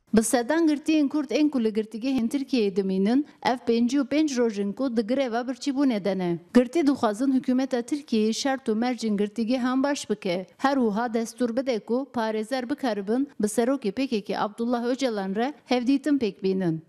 Bi sedan girtiyên Kurd ên ku li girtîgehên Tirkiyeyê dimînin, ev 55 rojin ku di greva birçîbûnê de ne. Girtî dixwazin hikûmeta Tirkiyeyê şert û mercên girtîgehan baş bike. Her wiha destûr bide ku parêzer bikaribin bi serokê PKK Abdullah Öcalan re hevdîtin pêk bînin.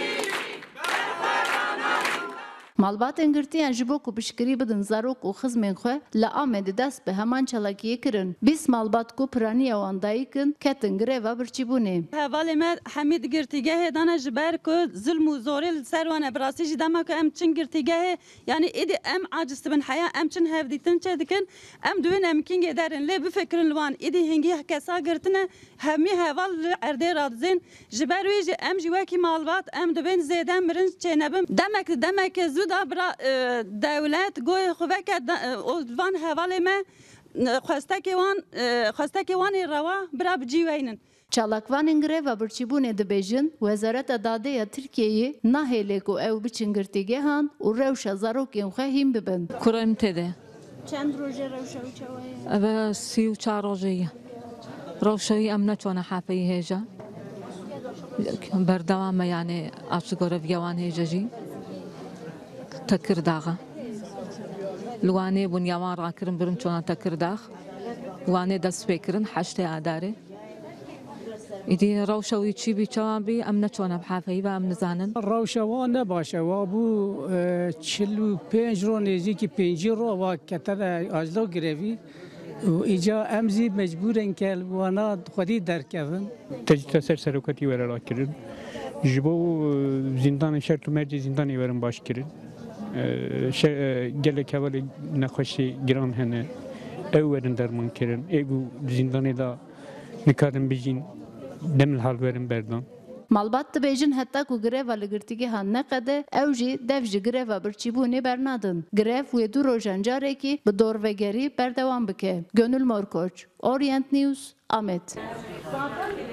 Malbatên girtiyan ji bo ku piştgirî bidin zarok û xizmên xwe li Amedê dest bi heman çalakiyê kirin. 20 malbat ku piraniya wan dayîkin ketin greva birçîbûnê. Hevalê me hemî di girtîgehê dane ji ber ku zulm û zorê li ser wan e. Bi rastî jî dema ku em çin girtîgehê yanî êdî em aciz dibin heya em çin hevdîtin çê dikin em divên emkîngê derin lê bifikirin li wan êdî hingî kesa girtine hemî heval li erdê radizên ji ber wê jî em jî wekî malbat em dibên zêde mirin çênebin demeke zû da bira dewlet goyê xwe veke van hevalê me xwestekê wanê rewa bira bicîweynin. Çalakvanên greva birçîbûnê dibêjin, Wezareta Dadeya Tirkiyeyê nahêle ku ew biçin girtîgehan û rewşa zarokên xwe hîn bibin. Kurem tede. Çend roje rewşa wî çawa ye? Ev 34 roje ye. Rewşa wî em neçûne hefeyê hêja. Berdewam me yani avşigoreviya wan hêja jî tekirdaxa. Li wanê bûniya wan rakirin birin çûna tekirdax. Wanê dest pê kirin heştê adarê. İdî rewşa wî çî bî çawa bî em neçûne bi hefeyî ve em nizanin. Rewşa wan ne baş e. Wa bû 45 ro nêzîkî 5 ro wa kete de ajda girevî. Îca em zî mecbûren ke wana xwedî derkevin. Tecdîta ser seroketî were rakirin. Ji bo zindanê şert û mercê zindanê werin baş kirin. Gelek hevalê nexweşî giran hene. Ew werin derman kirin. Êgû zindanê da nikarin bijîn demil hal werin berdan. Malbat dibêjin heta ku greva li girtîgehan neqede, ew jî dev ji greva birçîbûnê bernadin. Grev wê du rojan carekî bi dorvegerî berdewam bike. Gönül Morkoç, Orient News, Amed.